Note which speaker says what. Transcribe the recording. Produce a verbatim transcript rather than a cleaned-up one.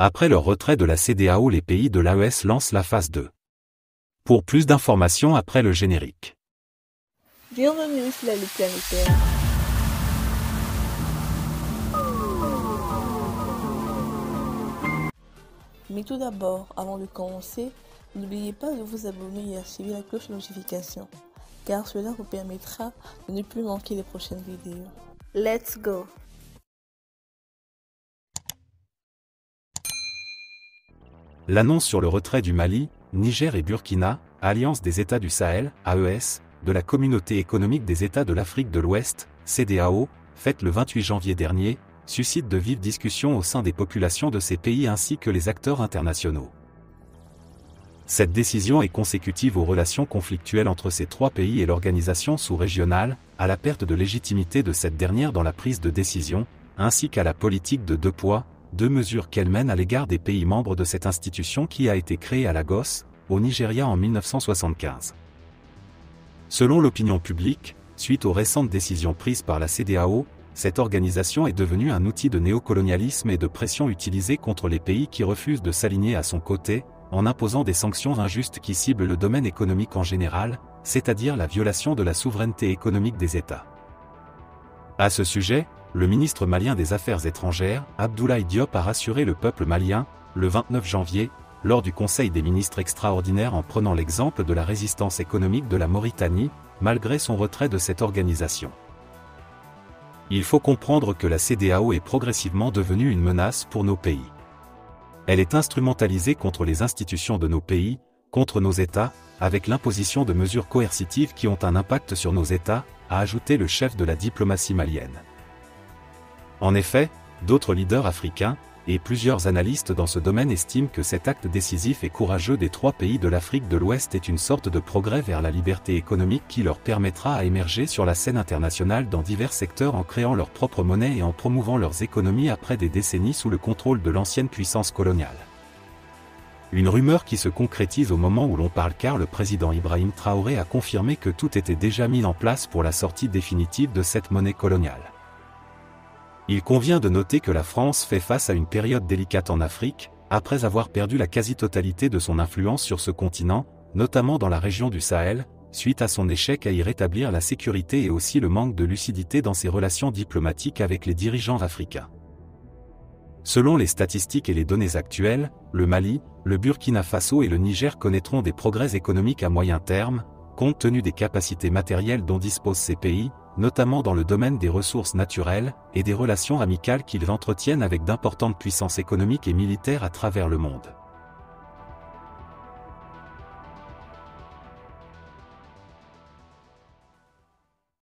Speaker 1: Après leur retrait de la C D A O, les pays de l'A E S lancent la phase deux. Pour plus d'informations après le générique.
Speaker 2: Bienvenue sur la Lutte planétaire. Mais tout d'abord, avant de commencer, n'oubliez pas de vous abonner et activer la cloche de notification, car cela vous permettra de ne plus manquer les prochaines vidéos. Let's go!
Speaker 1: L'annonce sur le retrait du Mali, Niger et Burkina, Alliance des États du Sahel, A E S, de la Communauté économique des États de l'Afrique de l'Ouest, C D A O, faite le vingt-huit janvier dernier, suscite de vives discussions au sein des populations de ces pays ainsi que les acteurs internationaux. Cette décision est consécutive aux relations conflictuelles entre ces trois pays et l'organisation sous-régionale, à la perte de légitimité de cette dernière dans la prise de décision, ainsi qu'à la politique de deux poids, deux mesures qu'elle mène à l'égard des pays membres de cette institution qui a été créée à Lagos, au Nigeria en mille neuf cent soixante-quinze. Selon l'opinion publique, suite aux récentes décisions prises par la C D A O, cette organisation est devenue un outil de néocolonialisme et de pression utilisé contre les pays qui refusent de s'aligner à son côté, en imposant des sanctions injustes qui ciblent le domaine économique en général, c'est-à-dire la violation de la souveraineté économique des États. À ce sujet, le ministre malien des Affaires étrangères, Abdoulaye Diop, a rassuré le peuple malien, le vingt-neuf janvier, lors du Conseil des ministres extraordinaire en prenant l'exemple de la résistance économique de la Mauritanie, malgré son retrait de cette organisation. Il faut comprendre que la C D A O est progressivement devenue une menace pour nos pays. Elle est instrumentalisée contre les institutions de nos pays, contre nos États, avec l'imposition de mesures coercitives qui ont un impact sur nos États, a ajouté le chef de la diplomatie malienne. En effet, d'autres leaders africains, et plusieurs analystes dans ce domaine estiment que cet acte décisif et courageux des trois pays de l'Afrique de l'Ouest est une sorte de progrès vers la liberté économique qui leur permettra à émerger sur la scène internationale dans divers secteurs en créant leur propre monnaie et en promouvant leurs économies après des décennies sous le contrôle de l'ancienne puissance coloniale. Une rumeur qui se concrétise au moment où l'on parle car le président Ibrahim Traoré a confirmé que tout était déjà mis en place pour la sortie définitive de cette monnaie coloniale. Il convient de noter que la France fait face à une période délicate en Afrique, après avoir perdu la quasi-totalité de son influence sur ce continent, notamment dans la région du Sahel, suite à son échec à y rétablir la sécurité et aussi le manque de lucidité dans ses relations diplomatiques avec les dirigeants africains. Selon les statistiques et les données actuelles, le Mali, le Burkina Faso et le Niger connaîtront des progrès économiques à moyen terme, compte tenu des capacités matérielles dont disposent ces pays, notamment dans le domaine des ressources naturelles, et des relations amicales qu'ils entretiennent avec d'importantes puissances économiques et militaires à travers le monde.